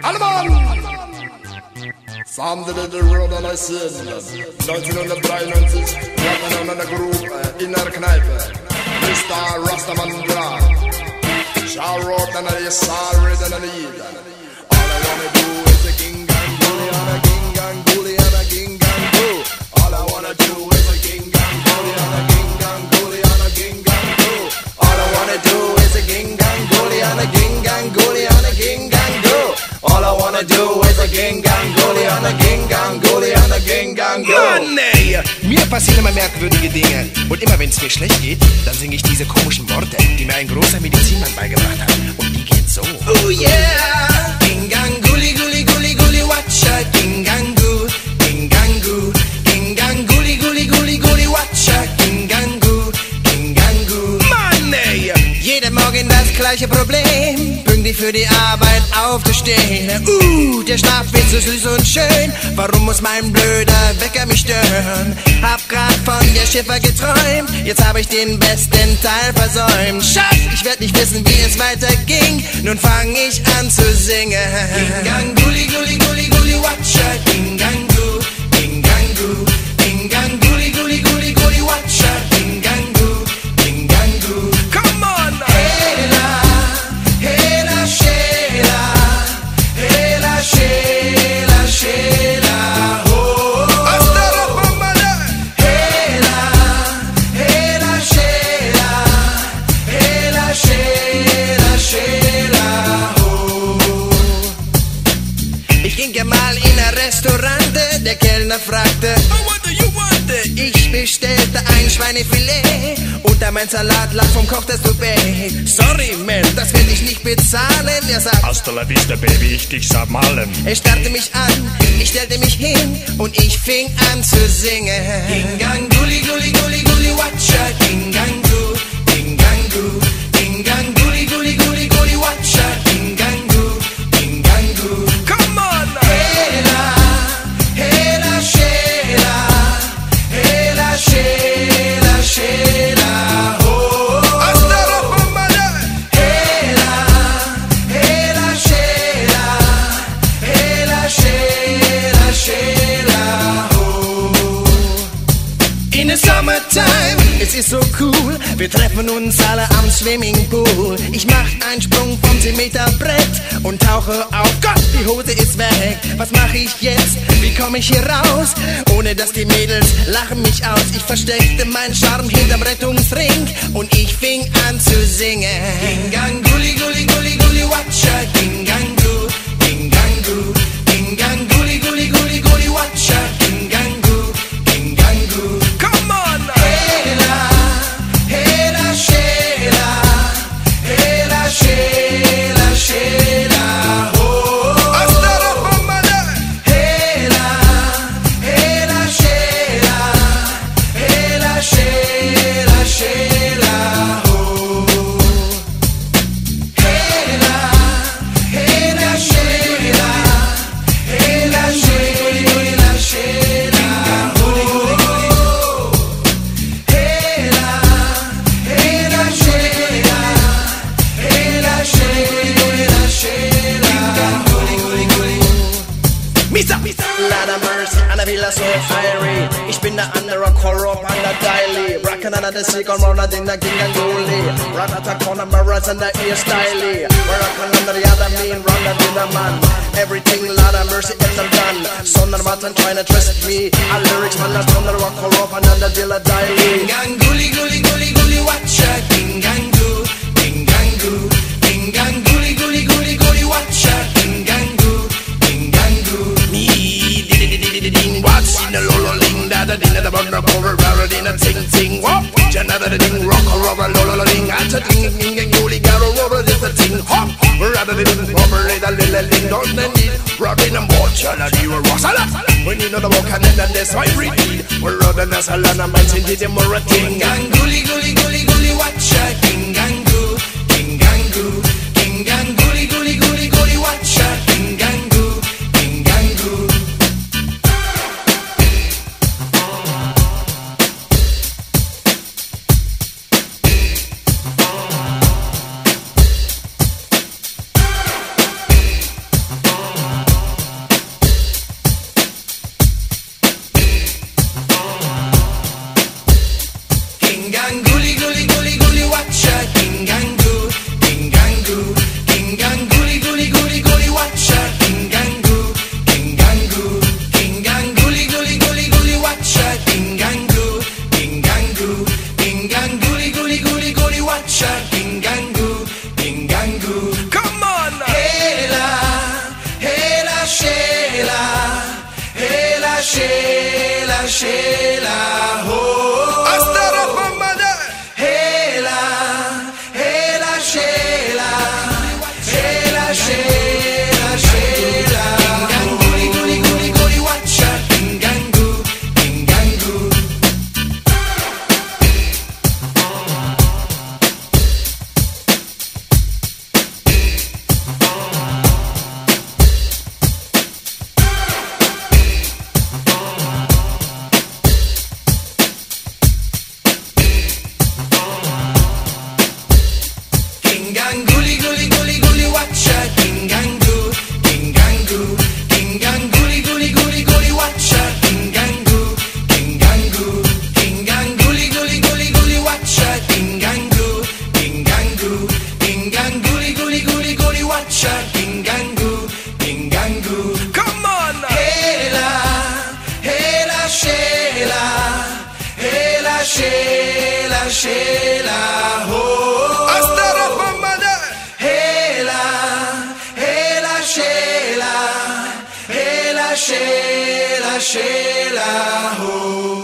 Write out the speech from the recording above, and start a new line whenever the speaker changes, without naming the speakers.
Alle Mann! Sam the Road an I said 1993, rapping on der Gruppe in der Kneipe. Mr. Rastaman Dran. Shout out and I sorry than I need. All I wanna do is a king and bully and a king and bully and a king and do. All I wanna do is a king and bully and a king and bully and a king and do. All I wanna do is a king and bully and a king and bully and a king and do. All I wanna do is a king and bully and a king and bully and a king and do.
Mann, ey! Mir passieren immer merkwürdige Dinge. Und immer wenn es mir schlecht geht, dann singe ich diese komischen Worte, die mir ein großer Medizinmann beigebracht hat. Und die geht so. Oh yeah! Gingangu, guli, guli, guli, watcha. Gingangu, gingangu, gingangu, guli, guli, guli, watcha. Gingangu, gingangu. Mann, ey! Jeden Morgen das gleiche Problem. Pünktlich für die Arbeit aufzustehen. Der Schlaf wird so süß und schön. Warum muss mein blöder Wecker mich stören? Hab grad von der Schiffer geträumt. Jetzt hab ich den besten Teil versäumt. Schatz, ich werd nicht wissen, wie es weiterging. Nun fang ich an zu singen. Gingangu, guli, guli, guli, watcha. Gingangu, gingangu, gingangu, guli, guli, guli, watcha. Gingangu, gingangu. Come on! Hela, hela, shela, hela, shela, shela, oh. Hela, hela, shela, hela, shela, shela, oh. Ich ging ja mal in ein Restaurant, der Kellner fragte, oh, what do you want? Ich bestellte ein Schweinefilet und da mein Salat lag vom Koch das Toupet. Sorry, man, das will ich nicht bezahlen. Er sagt,
hasta la vista, Baby, ich dich sag malen.
Er starrte mich an, ich stellte mich hin und ich fing an zu singen. Gingangu, guli, guli, guli, watcha. Gingangu, gingangu, gingangu, guli, guli, guli, watcha. Gingangu, gingangu. Come on! Hela, hela, shela, hela, shela, shela, oh. Hela, hela, shela, hela, shela, shela, oh. In the summertime, es ist so cool, wir treffen uns alle am Swimmingpool. Ich mach einen Sprung vom 10 Meter Brett und tauche auf. Gott, die Hose ist weg. Was mach ich jetzt? Wie komme ich hier raus? Ohne dass die Mädels lachen mich aus. Ich versteckte meinen Charme hinterm Rettungsring und ich fing an zu singen. Gingangu, guli, guli, guli, guli, watcha. Gingangu, gingangu, gingangu, guli, guli, guli, guli, watcha. Gingangu, gingangu. Come on! Hela, hela, shela, hela, shela, shela, oh. Hela, hela, shela, hela, shela, shela, oh. Hela, hela, shela, hela, shela, shela, oh. Hela, hela, shela, hela, shela, shela, Misa, Misa. Lord of mercy, and I feel so fiery. Ich bin der andere Korrupt an der Daily. Rockin' under the sick on Rona, den der Ginganguli. Ratata corner mirrors and the ear styly. We're rockin' under the other mean, Rona, den der Mann. Everything, Lord of mercy, and I'm done. Sondermatten trying to trust me. All lyrics, man, that's on the rock, Korrupt and under the Daily. Ginganguli, guli, guli, guli, watcha. Gingangu, gingangu, gingangu, guli, guli, guli, guli, watcha. Gingangu, gingangu. What's in the lolo ling, da da ding, da da da cover, rather than a ting ting. Whoop, another ding, rock or rubber, lolo ling, at a ding, ding, and you got a rubber, just a ting. Hop, rather than rubber, a little ling, don't need rubbing and watch, and you are rock. When you know the walk and then there's my read. We're rather than a salana, man, sing it more a ting. Guli, guli, guli, guli, watcha. Gingangu, gingangu, gingangu, guli, guli, guli, guli, watcha. Gingangu, gingangu. Sheila, ho.
Hasta la pomada.
Hela, Hela, Sheila, Hela, Sheila, Sheila. Guli, guli, guli, guli, watcha. Kingangu, kingangu. Guli guli guli guli watcha kingangu kingangu kinganguli guli guli guli watcha kingangu kingangu kinganguli guli guli guli watcha kingangu kingangu kinganguli guli guli guli watcha kingangu kingangu.
Come on.
Hela Hela Sheila Hela Sheila Sheila ho.
Hasta la pomada.
Hela, Hela, Sheila, Hela, Sheila, Sheila, ho.